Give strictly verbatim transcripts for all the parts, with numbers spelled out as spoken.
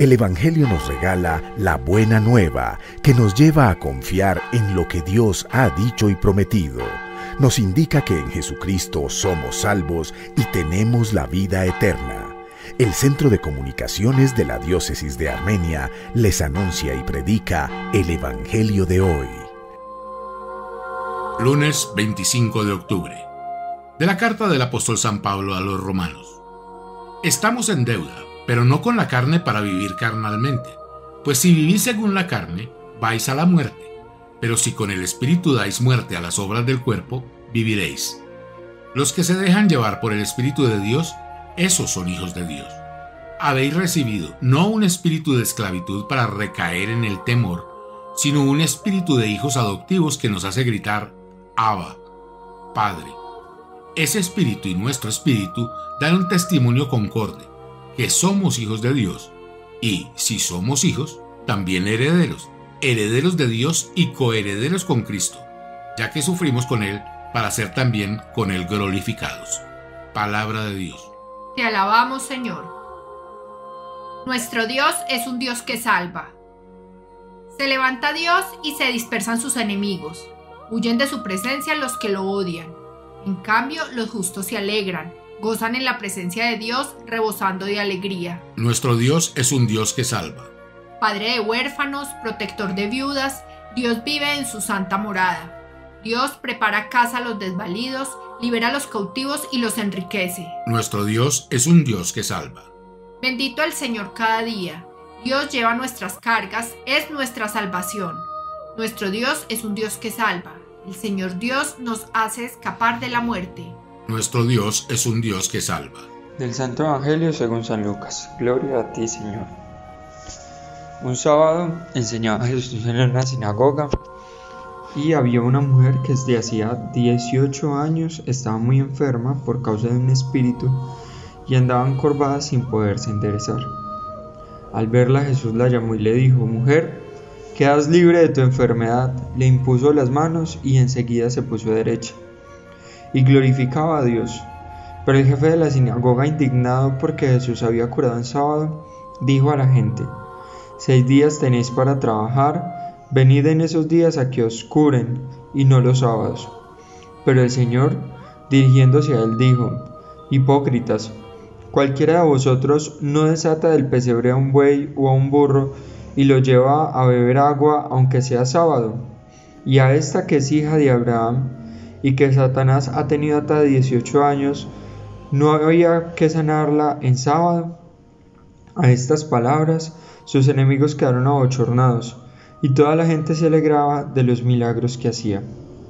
El Evangelio nos regala la buena nueva que nos lleva a confiar en lo que Dios ha dicho y prometido. Nos indica que en Jesucristo somos salvos y tenemos la vida eterna. El Centro de Comunicaciones de la Diócesis de Armenia les anuncia y predica el Evangelio de hoy. Lunes veinticinco de octubre. De la carta del apóstol San Pablo a los romanos. Estamos en deuda, pero no con la carne para vivir carnalmente, pues si vivís según la carne, vais a la muerte, pero si con el Espíritu dais muerte a las obras del cuerpo, viviréis. Los que se dejan llevar por el Espíritu de Dios, esos son hijos de Dios. Habéis recibido no un espíritu de esclavitud para recaer en el temor, sino un espíritu de hijos adoptivos que nos hace gritar, Abba, Padre. Ese espíritu y nuestro espíritu dan un testimonio concorde, que somos hijos de Dios, y si somos hijos, también herederos, herederos de Dios y coherederos con Cristo, ya que sufrimos con Él para ser también con Él glorificados. Palabra de Dios. Te alabamos, Señor. Nuestro Dios es un Dios que salva. Se levanta Dios y se dispersan sus enemigos. Huyen de su presencia los que lo odian. En cambio, los justos se alegran. Gozan en la presencia de Dios, rebosando de alegría. Nuestro Dios es un Dios que salva. Padre de huérfanos, protector de viudas, Dios vive en su santa morada. Dios prepara casa a los desvalidos, libera a los cautivos y los enriquece. Nuestro Dios es un Dios que salva. Bendito el Señor cada día. Dios lleva nuestras cargas, es nuestra salvación. Nuestro Dios es un Dios que salva. El Señor Dios nos hace escapar de la muerte. Nuestro Dios es un Dios que salva. Del Santo Evangelio según San Lucas. Gloria a ti, Señor. Un sábado enseñaba Jesús en una sinagoga y había una mujer que desde hacía dieciocho años estaba muy enferma por causa de un espíritu y andaba encorvada sin poderse enderezar. Al verla, Jesús la llamó y le dijo: Mujer, quedas libre de tu enfermedad. Le impuso las manos y enseguida se puso derecha y glorificaba a Dios. Pero el jefe de la sinagoga, indignado porque Jesús había curado en sábado, dijo a la gente: Seis días tenéis para trabajar, venid en esos días a que os curen, y no los sábados. Pero el Señor, dirigiéndose a él, dijo: Hipócritas, cualquiera de vosotros no desata del pesebre a un buey o a un burro y lo lleva a beber agua aunque sea sábado. Y a esta que es hija de Abraham y que Satanás ha tenido hasta dieciocho años, ¿no había que sanarla en sábado? A estas palabras sus enemigos quedaron abochornados y toda la gente se alegraba de los milagros que hacía.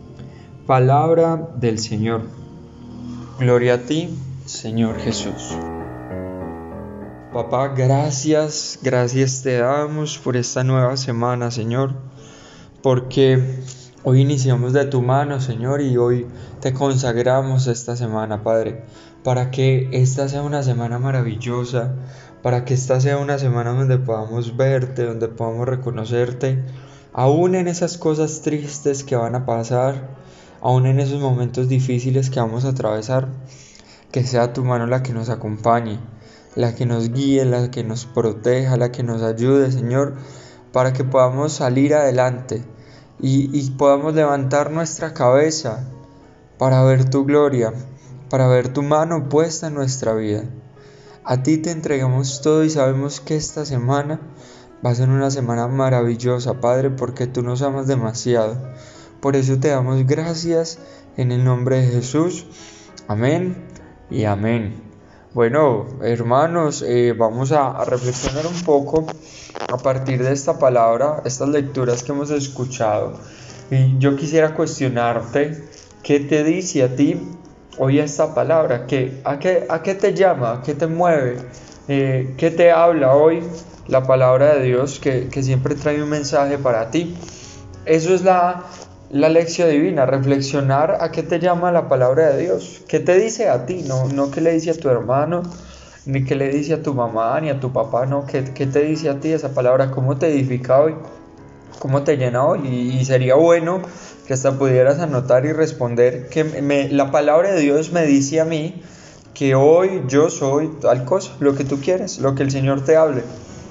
Palabra del Señor. Gloria a ti, Señor Jesús. Papá, gracias, gracias te damos por esta nueva semana, Señor, porque hoy iniciamos de tu mano, Señor, y hoy te consagramos esta semana, Padre, para que esta sea una semana maravillosa, para que esta sea una semana donde podamos verte, donde podamos reconocerte, aún en esas cosas tristes que van a pasar, aún en esos momentos difíciles que vamos a atravesar, que sea tu mano la que nos acompañe, la que nos guíe, la que nos proteja, la que nos ayude, Señor, para que podamos salir adelante y, y podamos levantar nuestra cabeza para ver tu gloria, para ver tu mano puesta en nuestra vida. A ti te entregamos todo y sabemos que esta semana va a ser una semana maravillosa, Padre, porque tú nos amas demasiado. Por eso te damos gracias en el nombre de Jesús. Amén y amén. Bueno, hermanos, eh, vamos a, a reflexionar un poco a partir de esta palabra, estas lecturas que hemos escuchado. Y yo quisiera cuestionarte, ¿qué te dice a ti hoy esta palabra? ¿Qué, a, qué, ¿A qué te llama? ¿A qué te mueve? Eh, ¿Qué te habla hoy la palabra de Dios que, que siempre trae un mensaje para ti? Eso es la, la lección divina, reflexionar a qué te llama la palabra de Dios. ¿Qué te dice a ti? No, no qué le dice a tu hermano, ni qué le dice a tu mamá, ni a tu papá, no. ¿Qué, qué te dice a ti esa palabra? ¿Cómo te edifica hoy? ¿Cómo te llena hoy? Y, y sería bueno que hasta pudieras anotar y responder que me, la palabra de Dios me dice a mí que hoy yo soy tal cosa, lo que tú quieres, lo que el Señor te hable.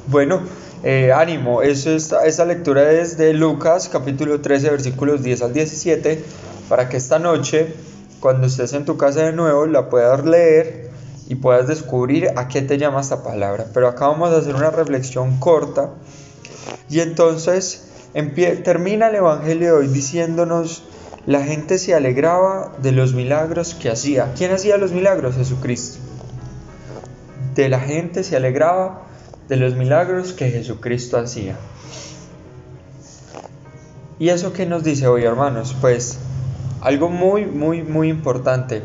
Bueno, eh, ánimo, eso es, esta lectura es de Lucas capítulo trece versículos diez al diecisiete, para que esta noche, cuando estés en tu casa de nuevo, la puedas leer y puedas descubrir a qué te llama esta palabra. Pero acá vamos a hacer una reflexión corta y entonces empie- termina el evangelio de hoy diciéndonos: la gente se alegraba de los milagros que hacía. ¿Quién hacía los milagros? Jesucristo. De la gente se alegraba de los milagros que Jesucristo hacía. ¿Y eso qué nos dice hoy, hermanos? Pues algo muy, muy, muy importante,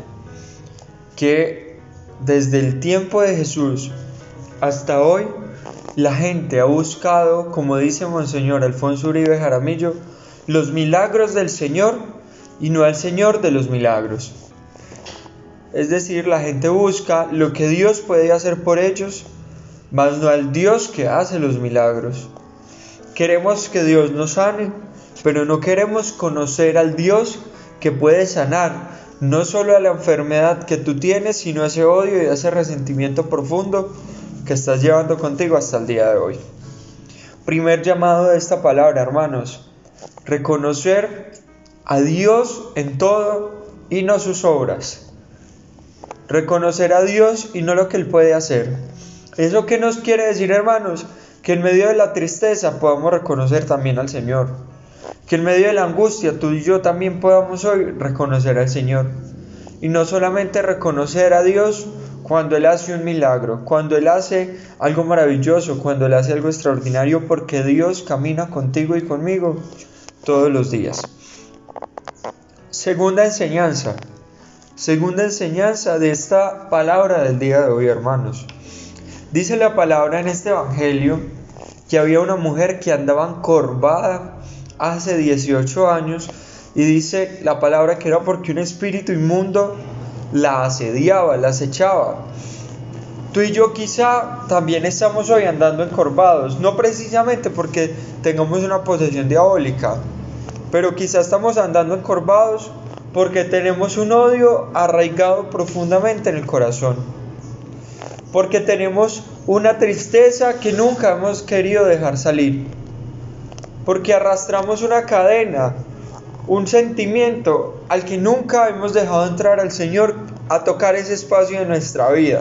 que desde el tiempo de Jesús hasta hoy, la gente ha buscado, como dice Monseñor Alfonso Uribe Jaramillo, los milagros del Señor y no al Señor de los milagros. Es decir, la gente busca lo que Dios puede hacer por ellos, mas no al Dios que hace los milagros. Queremos que Dios nos sane, pero no queremos conocer al Dios que puede sanar no solo a la enfermedad que tú tienes, sino a ese odio y a ese resentimiento profundo que estás llevando contigo hasta el día de hoy. Primer llamado de esta palabra, hermanos: reconocer a Dios en todo y no sus obras. Reconocer a Dios y no lo que Él puede hacer. ¿Eso qué nos quiere decir, hermanos? Que en medio de la tristeza podamos reconocer también al Señor. Que en medio de la angustia tú y yo también podamos hoy reconocer al Señor. Y no solamente reconocer a Dios cuando Él hace un milagro, cuando Él hace algo maravilloso, cuando Él hace algo extraordinario, porque Dios camina contigo y conmigo todos los días. Segunda enseñanza. Segunda enseñanza de esta palabra del día de hoy, hermanos. Dice la palabra en este evangelio que había una mujer que andaba encorvada hace dieciocho años, y dice la palabra que era porque un espíritu inmundo la asediaba, la acechaba. Tú y yo quizá también estamos hoy andando encorvados, no precisamente porque tengamos una posesión diabólica, pero quizá estamos andando encorvados porque tenemos un odio arraigado profundamente en el corazón, porque tenemos una tristeza que nunca hemos querido dejar salir, porque arrastramos una cadena, un sentimiento al que nunca hemos dejado entrar al Señor a tocar ese espacio de nuestra vida.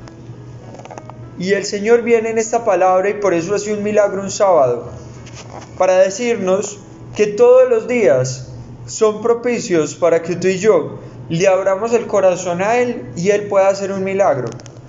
Y el Señor viene en esta palabra, y por eso hace un milagro un sábado, para decirnos que todos los días son propicios para que tú y yo le abramos el corazón a Él y Él pueda hacer un milagro.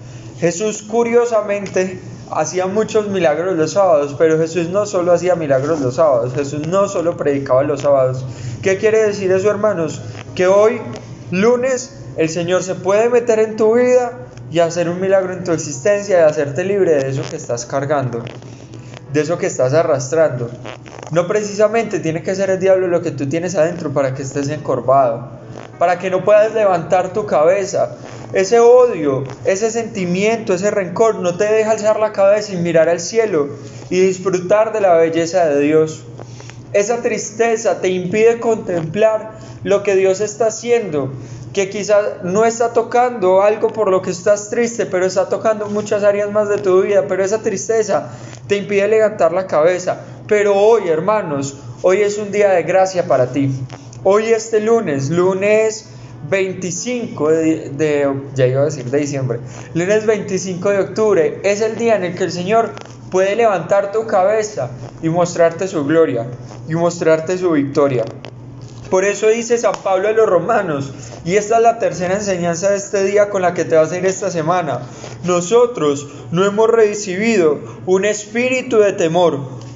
Jesús, curiosamente, hacía muchos milagros los sábados, pero Jesús no solo hacía milagros los sábados, Jesús no solo predicaba los sábados. ¿Qué quiere decir eso, hermanos? Que hoy, lunes, el Señor se puede meter en tu vida y hacer un milagro en tu existencia, y hacerte libre de eso que estás cargando, de eso que estás arrastrando. No precisamente tiene que ser el diablo lo que tú tienes adentro para que estés encorvado, para que no puedas levantar tu cabeza. Ese odio, ese sentimiento, ese rencor no te deja alzar la cabeza y mirar al cielo y disfrutar de la belleza de Dios. Esa tristeza te impide contemplar lo que Dios está haciendo, que quizás no está tocando algo por lo que estás triste, pero está tocando muchas áreas más de tu vida. Pero esa tristeza te impide levantar la cabeza. Pero hoy, hermanos, hoy es un día de gracia para ti. Hoy, este lunes, lunes veinticinco de, de, ya iba a decir de diciembre, lunes veinticinco de octubre, es el día en el que el Señor puede levantar tu cabeza y mostrarte su gloria y mostrarte su victoria. Por eso dice San Pablo a los romanos, y esta es la tercera enseñanza de este día con la que te vas a ir esta semana: nosotros no hemos recibido un espíritu de temor,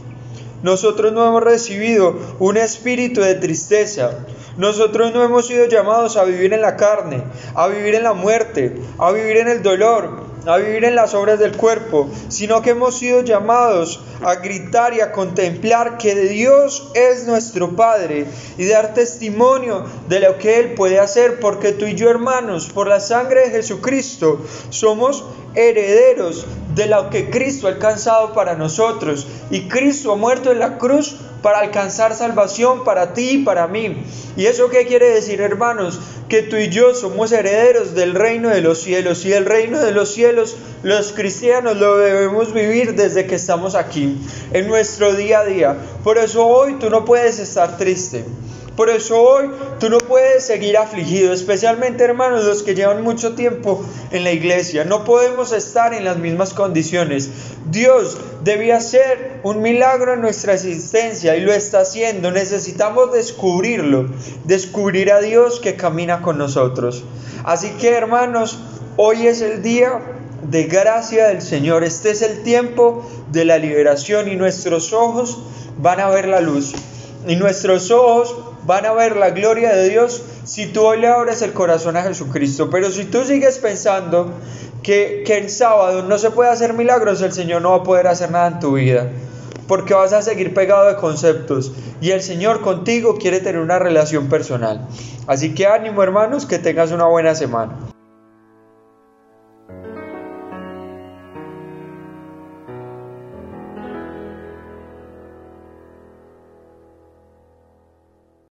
nosotros no hemos recibido un espíritu de tristeza, nosotros no hemos sido llamados a vivir en la carne, a vivir en la muerte, a vivir en el dolor, a vivir en las obras del cuerpo, sino que hemos sido llamados a gritar y a contemplar que Dios es nuestro Padre y dar testimonio de lo que Él puede hacer, porque tú y yo, hermanos, por la sangre de Jesucristo, somos herederos de lo que Cristo ha alcanzado para nosotros. Y Cristo ha muerto en la cruz para alcanzar salvación para ti y para mí. ¿Y eso qué quiere decir, hermanos? Que tú y yo somos herederos del reino de los cielos. Y el reino de los cielos, los cristianos lo debemos vivir desde que estamos aquí, en nuestro día a día. Por eso hoy tú no puedes estar triste. Por eso hoy tú no puedes seguir afligido, especialmente, hermanos, los que llevan mucho tiempo en la iglesia. No podemos estar en las mismas condiciones. Dios debía hacer un milagro en nuestra existencia y lo está haciendo. Necesitamos descubrirlo, descubrir a Dios que camina con nosotros. Así que, hermanos, hoy es el día de gracia del Señor. Este es el tiempo de la liberación y nuestros ojos van a ver la luz. Y nuestros ojos van a ver la gloria de Dios si tú hoy le abres el corazón a Jesucristo. Pero si tú sigues pensando que, que el sábado no se puede hacer milagros, el Señor no va a poder hacer nada en tu vida, porque vas a seguir pegado de conceptos. Y el Señor contigo quiere tener una relación personal. Así que ánimo, hermanos, que tengas una buena semana.